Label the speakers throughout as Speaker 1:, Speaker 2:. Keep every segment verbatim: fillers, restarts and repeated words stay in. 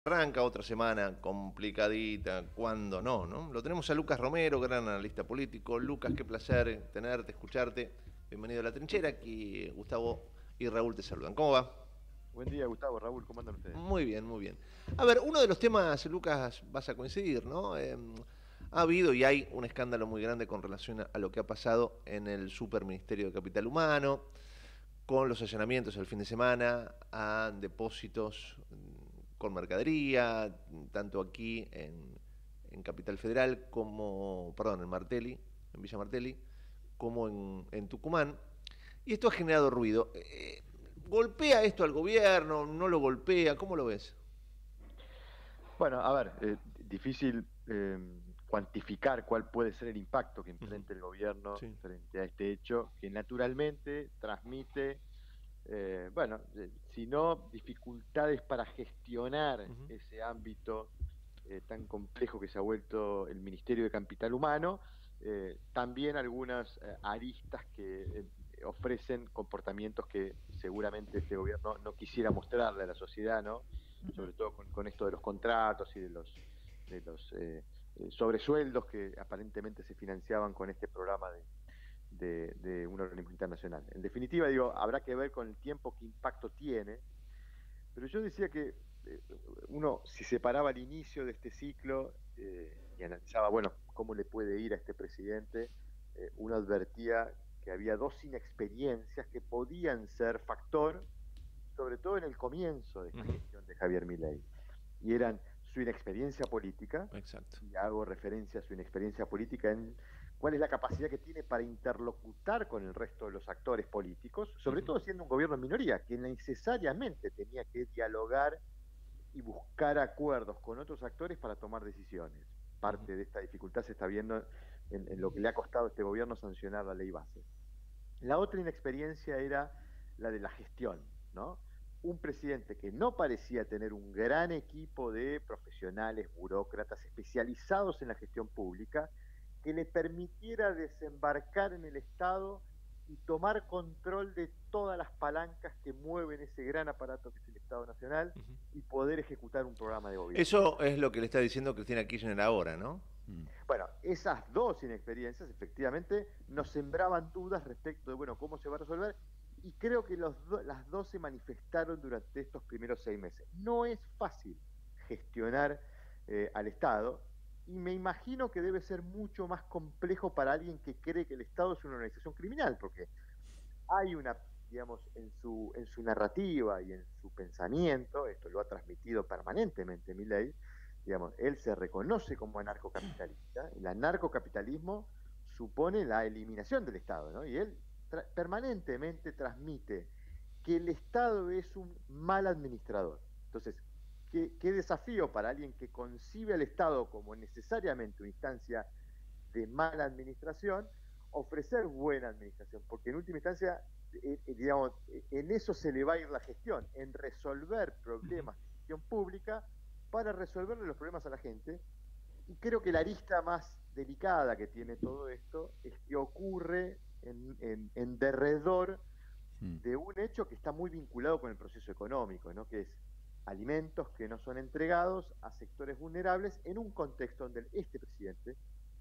Speaker 1: Arranca otra semana complicadita, cuando no, ¿no? Lo tenemos a Lucas Romero, gran analista político. Lucas, qué placer tenerte, escucharte. Bienvenido a La Trinchera, aquí Gustavo y Raúl te saludan. ¿Cómo va?
Speaker 2: Buen día, Gustavo, Raúl, ¿cómo andan ustedes?
Speaker 1: Muy bien, muy bien. A ver, uno de los temas, Lucas, vas a coincidir, ¿no? Eh, ha habido y hay un escándalo muy grande con relación a, a lo que ha pasado en el Superministerio de Capital Humano, con los allanamientos el fin de semana a depósitos con mercadería, tanto aquí en, en Capital Federal como, perdón, en Martelli, en Villa Martelli, como en, en Tucumán. Y esto ha generado ruido. Eh, ¿Golpea esto al gobierno? ¿No lo golpea? ¿Cómo lo ves?
Speaker 2: Bueno, a ver, eh, difícil eh, cuantificar cuál puede ser el impacto que
Speaker 1: Ujú.
Speaker 2: enfrente el gobierno
Speaker 1: Sí.
Speaker 2: frente a este hecho, que naturalmente transmite, eh, bueno, eh, si no dificultades para gestionar
Speaker 1: Ujú.
Speaker 2: ese ámbito eh, tan complejo que se ha vuelto el Ministerio de Capital Humano, eh, también algunas eh, aristas que eh, ofrecen comportamientos que seguramente este gobierno no quisiera mostrarle a la sociedad, ¿no? Sobre todo con, con esto de los contratos y de los, de los eh, eh, sobresueldos que aparentemente se financiaban con este programa de, de, de un organismo internacional. En definitiva, digo, habrá que ver con el tiempo qué impacto tiene, pero yo decía que eh, uno, si se paraba al inicio de este ciclo eh, y analizaba, bueno, cómo le puede ir a este presidente, eh, uno advertía que había dos inexperiencias que podían ser factor, sobre todo en el comienzo de esta
Speaker 1: Ujú.
Speaker 2: gestión de Javier Milei, y eran su inexperiencia política,
Speaker 1: Exacto.
Speaker 2: y hago referencia a su inexperiencia política en cuál es la capacidad que tiene para interlocutar con el resto de los actores políticos, sobre
Speaker 1: Ujú.
Speaker 2: todo siendo un gobierno en minoría, que necesariamente tenía que dialogar y buscar acuerdos con otros actores para tomar decisiones.
Speaker 1: Ujú.
Speaker 2: Parte de esta dificultad se está viendo en, en lo que le ha costado a este gobierno sancionar la ley base. La otra inexperiencia era la de la gestión, ¿no? Un presidente que no parecía tener un gran equipo de profesionales, burócratas especializados en la gestión pública, que le permitiera desembarcar en el Estado y tomar control de todas las palancas que mueven ese gran aparato que es el Estado Nacional
Speaker 1: Ujú.
Speaker 2: y poder ejecutar un programa de gobierno.
Speaker 1: Eso es lo que le está diciendo Cristina Kirchner ahora, ¿no? Mm.
Speaker 2: Bueno, esas dos inexperiencias efectivamente nos sembraban dudas respecto de, bueno, cómo se va a resolver y creo que los do, las dos se manifestaron durante estos primeros seis meses. No es fácil gestionar eh, al Estado y me imagino que debe ser mucho más complejo para alguien que cree que el Estado es una organización criminal, porque hay una, digamos, en su, en su narrativa y en su pensamiento, esto lo ha transmitido permanentemente Milei, digamos, él se reconoce como anarcocapitalista, el anarcocapitalismo supone la eliminación del Estado, ¿no? Y él tra permanentemente transmite que el Estado es un mal administrador. Entonces, ¿qué, qué desafío para alguien que concibe al Estado como necesariamente una instancia de mala administración, ofrecer buena administración, porque en última instancia, eh, eh, digamos, en eso se le va a ir la gestión, en resolver problemas de gestión pública para resolverle los problemas a la gente. Y creo que la arista más delicada que tiene todo esto es que ocurre en, en, en derredor
Speaker 3: Mm.
Speaker 2: de un hecho que está muy vinculado con el proceso económico, ¿no? Que es alimentos que no son entregados a sectores vulnerables en un contexto donde este presidente,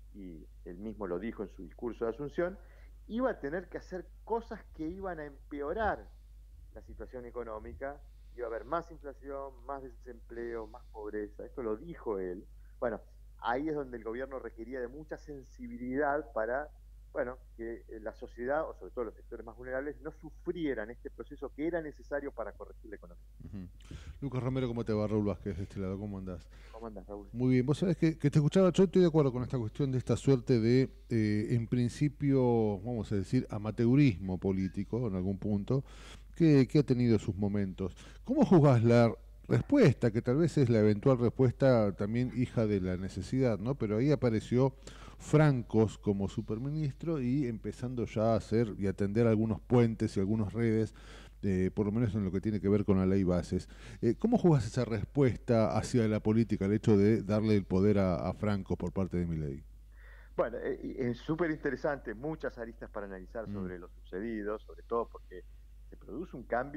Speaker 2: y él mismo lo dijo en su discurso de Asunción, iba a tener que hacer cosas que iban a empeorar la situación económica, iba a haber más inflación, más desempleo, más pobreza, esto lo dijo él. Bueno, ahí es donde el gobierno requería de mucha sensibilidad para, bueno, que la sociedad, o sobre todo los sectores más vulnerables, no sufrieran este proceso que era necesario para corregir la economía.
Speaker 3: Ujú. Lucas Romero, ¿cómo te va? Raúl Vázquez de este lado, ¿cómo andás?
Speaker 2: ¿Cómo andas, Raúl?
Speaker 3: Muy bien, vos sabés que, que te escuchaba, yo estoy de acuerdo con esta cuestión de esta suerte de, eh, en principio, vamos a decir, amateurismo político en algún punto, que, que ha tenido sus momentos. ¿Cómo juzgás la respuesta, que tal vez es la eventual respuesta también hija de la necesidad, ¿no? Pero ahí apareció Francos como superministro y empezando ya a hacer y atender algunos puentes y algunas redes, eh, por lo menos en lo que tiene que ver con la ley bases. Eh, ¿Cómo jugás esa respuesta hacia la política, el hecho de darle el poder a, a Francos por parte de Milei?
Speaker 2: Bueno, eh, es súper interesante, muchas aristas para analizar
Speaker 3: Mm.
Speaker 2: sobre lo sucedido, sobre todo porque se produce un cambio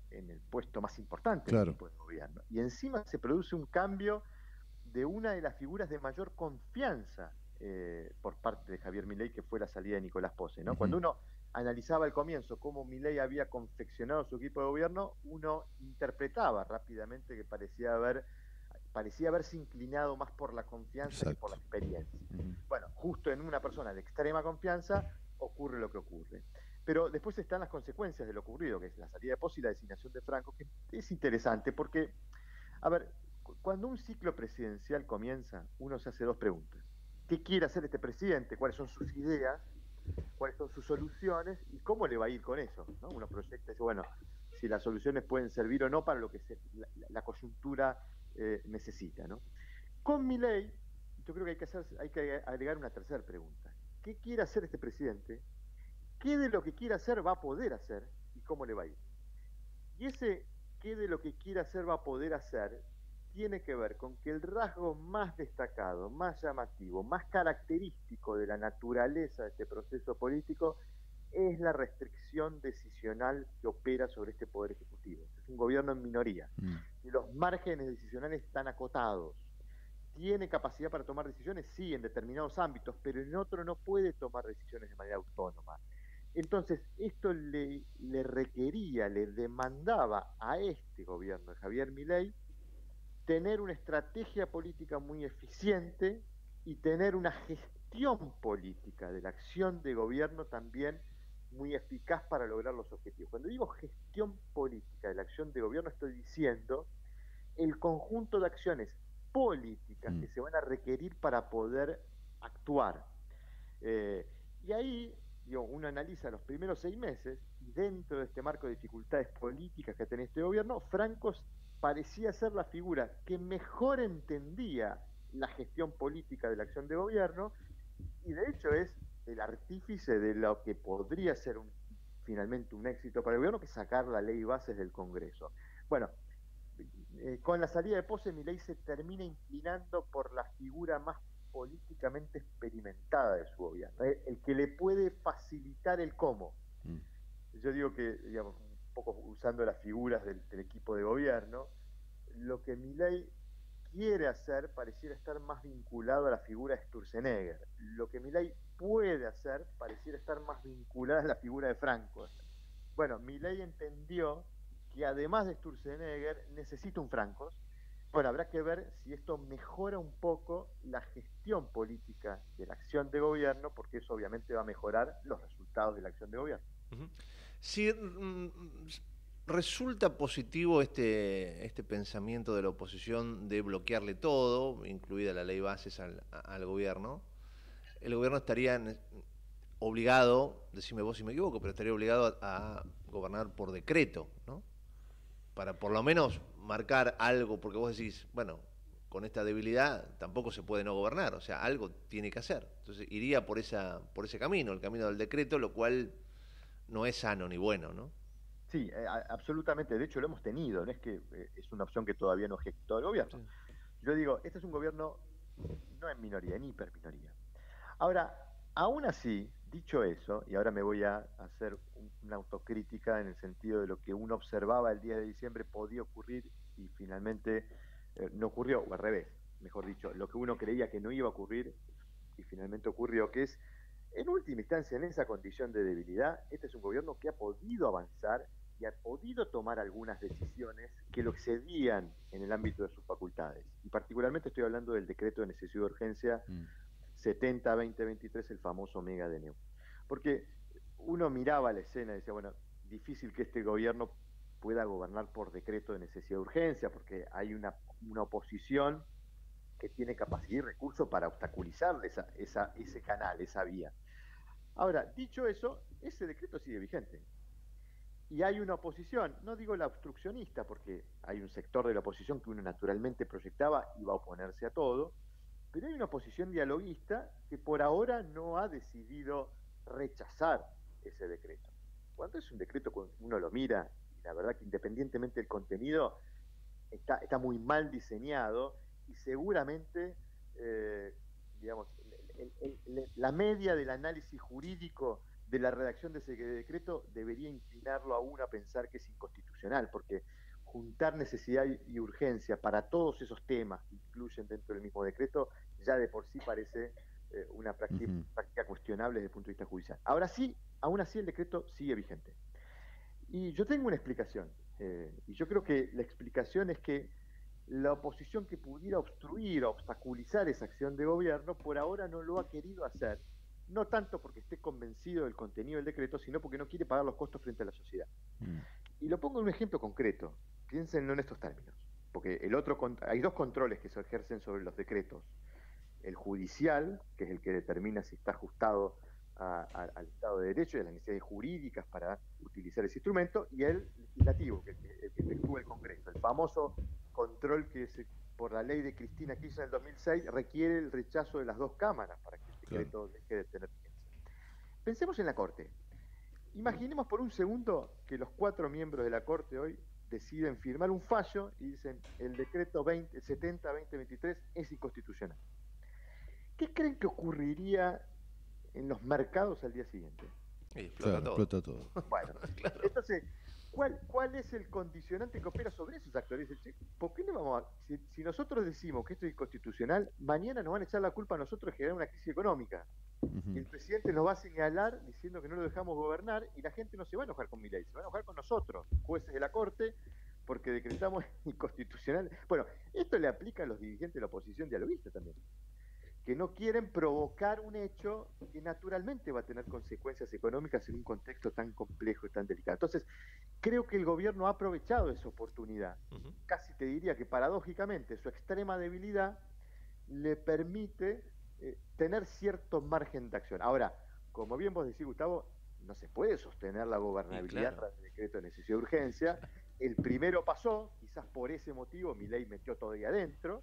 Speaker 2: en el puesto más importante
Speaker 3: Claro.
Speaker 2: del equipo de gobierno. Y encima se produce un cambio de una de las figuras de mayor confianza eh, por parte de Javier Milei, que fue la salida de Nicolás Pose, ¿no?
Speaker 3: Uh-huh.
Speaker 2: Cuando uno analizaba al comienzo cómo Milei había confeccionado su equipo de gobierno, uno interpretaba rápidamente que parecía haber parecía haberse inclinado más por la confianza
Speaker 3: Exacto.
Speaker 2: que por la experiencia.
Speaker 3: Uh-huh.
Speaker 2: Bueno, justo en una persona de extrema confianza ocurre lo que ocurre. Pero después están las consecuencias de lo ocurrido, que es la salida de Pose y la designación de Franco, que es interesante porque, a ver, cuando un ciclo presidencial comienza, uno se hace dos preguntas. ¿Qué quiere hacer este presidente? ¿Cuáles son sus ideas? ¿Cuáles son sus soluciones? ¿Y cómo le va a ir con eso? ¿No? Uno proyecta y dice, bueno, si las soluciones pueden servir o no para lo que se, la, la coyuntura eh, necesita, ¿no? Con Milei, yo creo que hay que, hacer, hay que agregar una tercera pregunta. ¿Qué quiere hacer este presidente? ¿Qué de lo que quiere hacer va a poder hacer? ¿Y cómo le va a ir? Y ese qué de lo que quiere hacer va a poder hacer tiene que ver con que el rasgo más destacado, más llamativo, más característico de la naturaleza de este proceso político es la restricción decisional que opera sobre este poder ejecutivo. Es un gobierno en minoría mm. y los márgenes decisionales están acotados. ¿Tiene capacidad para tomar decisiones? Sí, en determinados ámbitos, pero en otro no puede tomar decisiones de manera autónoma. Entonces, esto le, le requería, le demandaba a este gobierno de Javier Milei tener una estrategia política muy eficiente y tener una gestión política de la acción de gobierno también muy eficaz para lograr los objetivos. Cuando digo gestión política de la acción de gobierno, estoy diciendo el conjunto de acciones políticas mm. que se van a requerir para poder actuar. Eh, y ahí, digo, uno analiza los primeros seis meses y dentro de este marco de dificultades políticas que tiene este gobierno, Franco parecía ser la figura que mejor entendía la gestión política de la acción de gobierno y de hecho es el artífice de lo que podría ser un, finalmente un éxito para el gobierno, que es sacar la ley bases del Congreso. Bueno, eh, con la salida de Pose, Milei se termina inclinando por la figura más políticamente experimentada de su gobierno, eh, el que le puede facilitar el cómo. Mm. Yo digo que, digamos, un poco usando las figuras del, del equipo de gobierno, lo que Milei quiere hacer pareciera estar más vinculado a la figura de Sturzenegger. Lo que Milei puede hacer pareciera estar más vinculado a la figura de Franco. Bueno, Milei entendió que además de Sturzenegger necesita un Franco. Bueno, habrá que ver si esto mejora un poco la gestión política de la acción de gobierno, porque eso obviamente va a mejorar los resultados de la acción de gobierno.
Speaker 1: Uh-huh. Si mm, resulta positivo este, este pensamiento de la oposición de bloquearle todo, incluida la ley bases al, al gobierno, el gobierno estaría obligado, decime vos si me equivoco, pero estaría obligado a, a gobernar por decreto, ¿no? Para por lo menos marcar algo, porque vos decís, bueno, con esta debilidad tampoco se puede no gobernar, o sea, algo tiene que hacer. Entonces iría por esa por ese camino, el camino del decreto, lo cual no es sano ni bueno, ¿no?
Speaker 2: Sí, eh, absolutamente. De hecho, lo hemos tenido. No es que eh, es una opción que todavía no ejecutó el gobierno. Sí. Yo digo, este es un gobierno no en minoría, en hiperminoría. Ahora, aún así, dicho eso, y ahora me voy a hacer un, una autocrítica en el sentido de lo que uno observaba el diez de diciembre podía ocurrir y finalmente eh, no ocurrió, o al revés, mejor dicho, lo que uno creía que no iba a ocurrir y finalmente ocurrió, que es, en última instancia, en esa condición de debilidad, este es un gobierno que ha podido avanzar y ha podido tomar algunas decisiones que lo excedían en el ámbito de sus facultades. Y particularmente estoy hablando del decreto de necesidad de urgencia mm. setenta veinte veintitrés, el famoso mega D N U. Porque uno miraba la escena y decía, bueno, difícil que este gobierno pueda gobernar por decreto de necesidad de urgencia, porque hay una, una oposición que tiene capacidad y recursos para obstaculizar esa, esa, ese canal, esa vía. Ahora, dicho eso, ese decreto sigue vigente. Y hay una oposición, no digo la obstruccionista, porque hay un sector de la oposición que uno naturalmente proyectaba y va a oponerse a todo, pero hay una oposición dialoguista que por ahora no ha decidido rechazar ese decreto. Cuando es un decreto, cuando uno lo mira, y la verdad que independientemente del contenido, está, está muy mal diseñado y seguramente, eh, digamos, el, el, el, la media del análisis jurídico de la redacción de ese decreto debería inclinarlo aún a pensar que es inconstitucional, porque juntar necesidad y urgencia para todos esos temas que incluyen dentro del mismo decreto ya de por sí parece eh, una práctica, uh-huh. práctica cuestionable desde el punto de vista judicial. Ahora sí, aún así el decreto sigue vigente. Y yo tengo una explicación, eh, y yo creo que la explicación es que la oposición que pudiera obstruir o obstaculizar esa acción de gobierno por ahora no lo ha querido hacer, no tanto porque esté convencido del contenido del decreto, sino porque no quiere pagar los costos frente a la sociedad. Mm. Y lo pongo en un ejemplo concreto, piénsenlo en estos términos, porque el otro hay dos controles que se ejercen sobre los decretos, el judicial, que es el que determina si está ajustado a, a, al Estado de Derecho y a las necesidades jurídicas para utilizar ese instrumento, y el legislativo, que, que, el que efectúa el Congreso, el famoso control que se, por la ley de Cristina Kirchner del dos mil seis requiere el rechazo de las dos cámaras para que el decreto claro. deje de tener vigencia. Pensemos en la Corte. Imaginemos por un segundo que los cuatro miembros de la Corte hoy deciden firmar un fallo y dicen el decreto setenta barra veinte veintitrés es inconstitucional. ¿Qué creen que ocurriría en los mercados al día siguiente?
Speaker 1: Y explota, claro, todo.
Speaker 3: explota todo.
Speaker 2: Bueno, claro. Entonces, ¿cuál, ¿cuál es el condicionante que opera sobre esos actores? ¿Por qué no vamos a, si, si nosotros decimos que esto es inconstitucional, mañana nos van a echar la culpa a nosotros de generar una crisis económica? Uh-huh. Y el presidente nos va a señalar diciendo que no lo dejamos gobernar y la gente no se va a enojar con Milei, se va a enojar con nosotros, jueces de la Corte, porque decretamos inconstitucional. Bueno, esto le aplica a los dirigentes de la oposición dialoguista también, que no quieren provocar un hecho que naturalmente va a tener consecuencias económicas en un contexto tan complejo y tan delicado. Entonces, creo que el gobierno ha aprovechado esa oportunidad. Uh-huh. Casi te diría que paradójicamente su extrema debilidad le permite eh, tener cierto margen de acción. Ahora, como bien vos decís, Gustavo, no se puede sostener la gobernabilidad tras el decreto de necesidad de urgencia. El primero pasó, quizás por ese motivo Milei metió todo ahí adentro.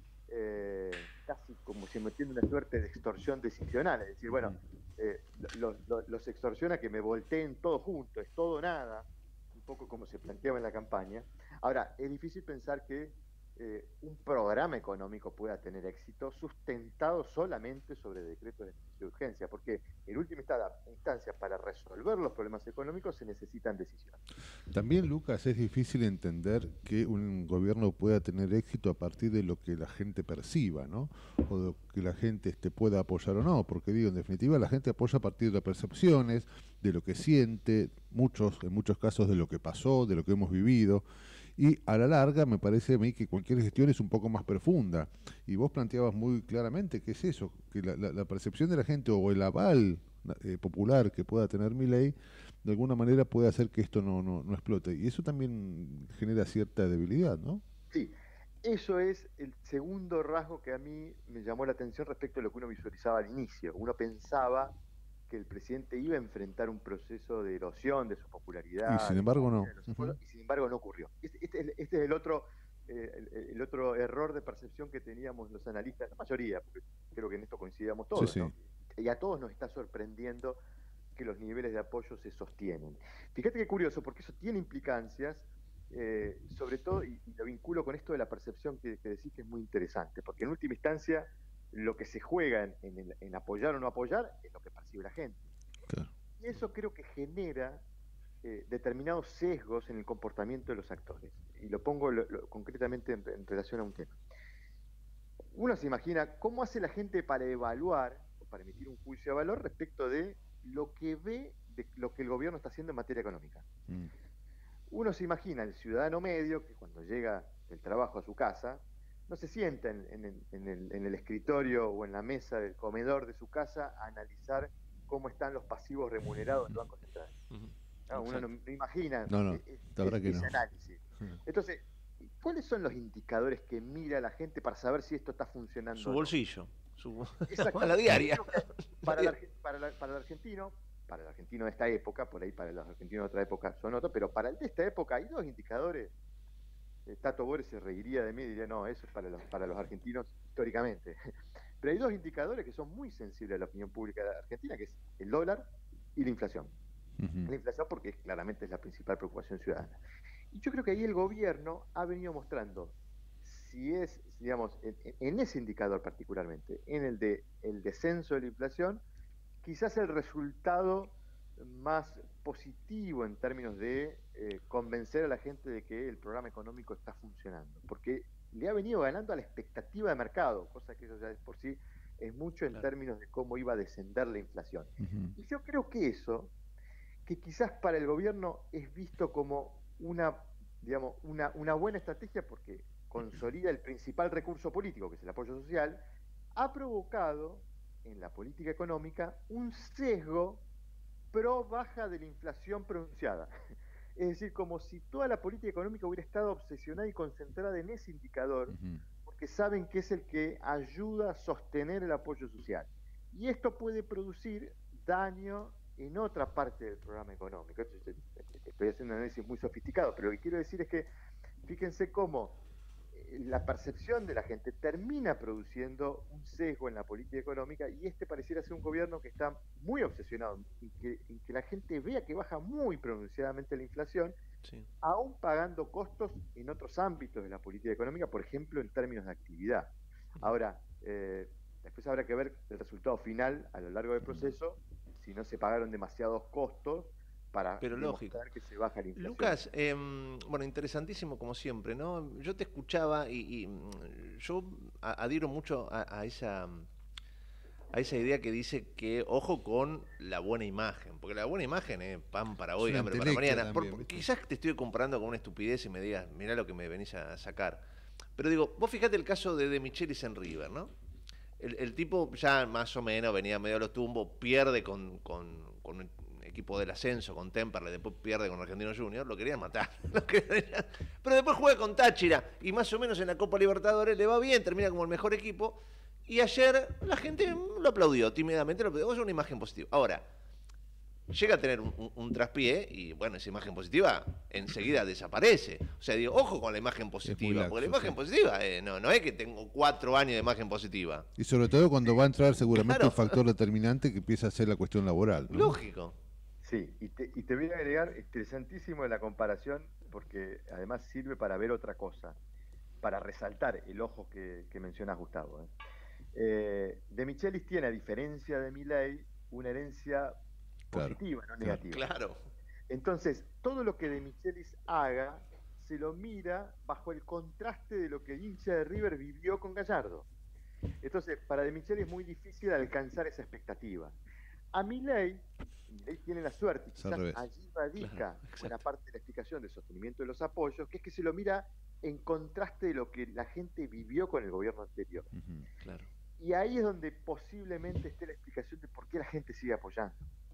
Speaker 2: Eh, casi como si metiendo una suerte de extorsión decisional, es decir, bueno, eh, los, los, los extorsiona que me volteen todo junto, es todo o nada, un poco como se planteaba en la campaña. Ahora, es difícil pensar que eh, un programa económico pueda tener éxito sustentado solamente sobre decretos de necesidad de urgencia, porque en última instancia, para resolver los problemas económicos se necesitan decisiones.
Speaker 3: También, Lucas, es difícil entender que un gobierno pueda tener éxito a partir de lo que la gente perciba, ¿no? O de lo que la gente este, pueda apoyar o no, porque digo, en definitiva, la gente apoya a partir de las percepciones, de lo que siente, muchos, en muchos casos de lo que pasó, de lo que hemos vivido. Y a la larga me parece a mí que cualquier gestión es un poco más profunda. Y vos planteabas muy claramente que es eso, que la, la, la percepción de la gente o el aval eh, popular que pueda tener Milei, de alguna manera puede hacer que esto no, no, no explote. Y eso también genera cierta debilidad, ¿no?
Speaker 2: Sí, eso es el segundo rasgo que a mí me llamó la atención respecto a lo que uno visualizaba al inicio. Uno pensaba que el presidente iba a enfrentar un proceso de erosión de su popularidad.
Speaker 3: Y sin embargo no.
Speaker 2: Uh-huh. Y sin embargo no ocurrió. Este, este, este es el otro, eh, el, el otro error de percepción que teníamos los analistas, la mayoría, porque creo que en esto coincidíamos todos, sí, sí. ¿no? Y a todos nos está sorprendiendo que los niveles de apoyo se sostienen. Fíjate qué curioso, porque eso tiene implicancias, eh, sobre todo, y, y lo vinculo con esto de la percepción que, que decís que es muy interesante, porque en última instancia lo que se juega en, en, en apoyar o no apoyar es lo que percibe la gente. Claro. Y eso creo que genera eh, determinados sesgos en el comportamiento de los actores. Y lo pongo lo, lo, concretamente en, en relación a un tema. Uno se imagina cómo hace la gente para evaluar o para emitir un juicio de valor respecto de lo que ve de lo que el gobierno está haciendo en materia económica. Mm. Uno se imagina el ciudadano medio que cuando llega del trabajo a su casa no se sienta en, en, en, el, en el escritorio o en la mesa del comedor de su casa a analizar cómo están los pasivos remunerados del Banco Central. Uh-huh. No, uno no, no imagina
Speaker 3: no, no,
Speaker 2: ese,
Speaker 3: la verdad que
Speaker 2: ese
Speaker 3: no.
Speaker 2: análisis. Uh-huh. Entonces, ¿cuáles son los indicadores que mira la gente para saber si esto está funcionando?
Speaker 1: Su bolsillo, su... la diaria.
Speaker 2: Para, la, para, la, para el argentino, para el argentino de esta época, por ahí para los argentinos de otra época son otros, pero para el de esta época hay dos indicadores. Tato Bores se reiría de mí y diría, no, eso es para los, para los argentinos históricamente. Pero hay dos indicadores que son muy sensibles a la opinión pública de Argentina, que es el dólar y la inflación. Uh-huh. La inflación porque claramente es la principal preocupación ciudadana. Y yo creo que ahí el gobierno ha venido mostrando, si es, digamos, en, en ese indicador particularmente, en el de el descenso de la inflación, quizás el resultado más positivo en términos de eh, convencer a la gente de que el programa económico está funcionando, porque le ha venido ganando a la expectativa de mercado, cosa que eso ya de por sí es mucho en
Speaker 1: Claro.
Speaker 2: términos de cómo iba a descender la inflación.
Speaker 3: Ujú.
Speaker 2: Y yo creo que eso, que quizás para el gobierno es visto como una, digamos, una, una buena estrategia porque consolida el principal recurso político, que es el apoyo social, ha provocado en la política económica un sesgo pro baja de la inflación pronunciada. Es decir, como si toda la política económica hubiera estado obsesionada y concentrada en ese indicador,
Speaker 3: Ujú.
Speaker 2: porque saben que es el que ayuda a sostener el apoyo social. Y esto puede producir daño en otra parte del programa económico. Estoy haciendo un análisis muy sofisticado, pero lo que quiero decir es que fíjense cómo la percepción de la gente termina produciendo un sesgo en la política económica, y este pareciera ser un gobierno que está muy obsesionado en que, en que la gente vea que baja muy pronunciadamente la inflación,
Speaker 1: Sí.
Speaker 2: aún pagando costos en otros ámbitos de la política económica, por ejemplo, en términos de actividad. Ahora, eh, después habrá que ver el resultado final a lo largo del proceso, si no se pagaron demasiados costos para
Speaker 1: Pero lógico.
Speaker 2: demostrar que se baja la inflación.
Speaker 1: Lucas, eh, bueno, interesantísimo como siempre, ¿no? Yo te escuchaba y, y, mm, yo a- adhiero mucho a, a esa a esa idea que dice que ojo con la buena imagen, porque la buena imagen es pan para hoy,
Speaker 3: una
Speaker 1: hambre para
Speaker 3: entelequia
Speaker 1: mañana.
Speaker 3: también,
Speaker 1: Por-
Speaker 3: ¿viste?
Speaker 1: quizás te estoy comprando con una estupidez y me digas, mirá lo que me venís a sacar. Pero digo, vos fijate el caso de De Michelis en River, ¿no? El, el tipo ya más o menos venía medio a los tumbos, pierde con, con, con un equipo del ascenso, con Temperley, después pierde con Argentino Junior, lo querían matar. Lo querían- Pero después juega con Táchira y más o menos en la Copa Libertadores le va bien, termina como el mejor equipo. Y ayer la gente lo aplaudió, tímidamente lo aplaudió. Es una imagen positiva. Ahora, llega a tener un, un- un traspié y bueno, esa imagen positiva enseguida desaparece. O sea, digo, ojo con la imagen positiva,
Speaker 3: laxo,
Speaker 1: porque la imagen
Speaker 3: sí.
Speaker 1: positiva eh, no, no es que tengo cuatro años de imagen positiva.
Speaker 3: Y sobre todo cuando va a entrar seguramente
Speaker 1: Claro.
Speaker 3: un factor determinante que empieza a ser la cuestión laboral, ¿no?
Speaker 1: Lógico.
Speaker 2: Sí, y te, y te voy a agregar, interesantísimo la comparación, porque además sirve para ver otra cosa, para resaltar el ojo que, que menciona Gustavo. ¿eh? Eh, De Michelis tiene, a diferencia de Milei, una herencia
Speaker 3: Claro,
Speaker 2: positiva, no
Speaker 3: claro.
Speaker 2: negativa.
Speaker 1: Claro.
Speaker 2: Entonces, todo lo que De Michelis haga, se lo mira bajo el contraste de lo que el hincha de River vivió con Gallardo. Entonces, para De Michelis es muy difícil alcanzar esa expectativa. A Milei, Milei tiene la suerte,
Speaker 3: Es al
Speaker 2: quizás
Speaker 3: revés.
Speaker 2: allí radica
Speaker 1: Claro,
Speaker 2: buena
Speaker 1: exacto.
Speaker 2: parte de la explicación del sostenimiento de los apoyos, que es que se lo mira en contraste de lo que la gente vivió con el gobierno anterior.
Speaker 3: Ujú.
Speaker 1: Claro.
Speaker 2: Y ahí es donde posiblemente esté la explicación de por qué la gente sigue apoyando.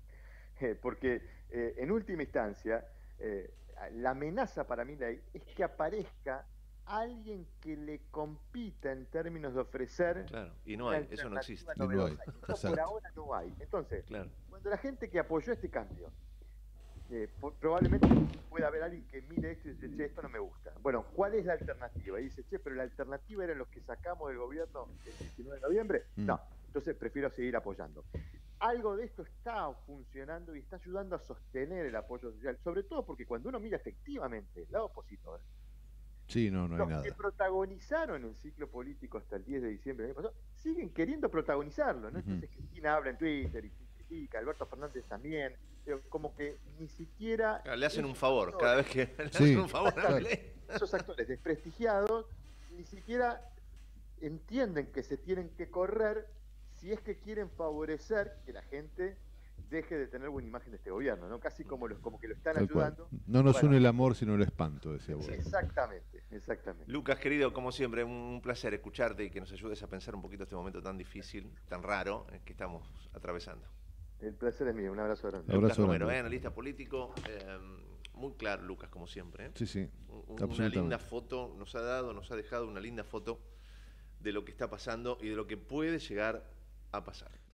Speaker 2: Eh, porque eh, en última instancia, eh, la amenaza para Milei es que aparezca alguien que le compita en términos de ofrecer
Speaker 1: Claro. Y no
Speaker 2: una
Speaker 1: hay, eso no existe.
Speaker 2: alternativa
Speaker 3: Y no hay,
Speaker 2: novedosa. Y eso por
Speaker 3: exacto.
Speaker 2: ahora no hay. Entonces,
Speaker 1: Claro.
Speaker 2: cuando la gente que apoyó este cambio, eh, po- probablemente pueda haber alguien que mire esto y dice, che, esto no me gusta. Bueno, ¿cuál es la alternativa? Y dice, che, pero la alternativa era los que sacamos del gobierno el diecinueve de noviembre.
Speaker 3: Mm.
Speaker 2: No, entonces prefiero seguir apoyando. Algo de esto está funcionando y está ayudando a sostener el apoyo social, sobre todo porque cuando uno mira efectivamente el lado opositor,
Speaker 3: Sí, no, no hay
Speaker 2: los
Speaker 3: nada.
Speaker 2: que protagonizaron el ciclo político hasta el diez de diciembre del año pasado, siguen queriendo protagonizarlo, ¿no?
Speaker 3: Ujú.
Speaker 2: Entonces Cristina habla en Twitter y critica, Alberto Fernández también, pero como que ni siquiera...
Speaker 1: Claro, le hacen un
Speaker 2: esos
Speaker 1: favor,
Speaker 2: actores-
Speaker 1: cada vez que le
Speaker 3: Sí,
Speaker 1: hacen un favor a
Speaker 2: claro.
Speaker 1: Milei.
Speaker 2: Esos actores desprestigiados ni siquiera entienden que se tienen que correr si es que quieren favorecer que la gente deje de tener buena imagen de este gobierno, ¿no? Casi como, los, como que lo están
Speaker 3: Tal cual.
Speaker 2: ayudando.
Speaker 3: No nos
Speaker 2: Bueno,
Speaker 3: une el amor, sino el espanto, decía vos.
Speaker 2: Exactamente, exactamente.
Speaker 1: Lucas, querido, como siempre, un placer escucharte y que nos ayudes a pensar un poquito este momento tan difícil, tan raro eh, que estamos atravesando.
Speaker 2: El placer es mío, un abrazo grande.
Speaker 3: Abrazo
Speaker 1: Lucas Romero,
Speaker 3: grande.
Speaker 1: eh, analista político, eh, muy claro, Lucas, como siempre. eh.
Speaker 3: Sí, sí,
Speaker 1: Un- Una
Speaker 3: absolutamente.
Speaker 1: linda foto, nos ha dado, nos ha dejado una linda foto de lo que está pasando y de lo que puede llegar a pasar.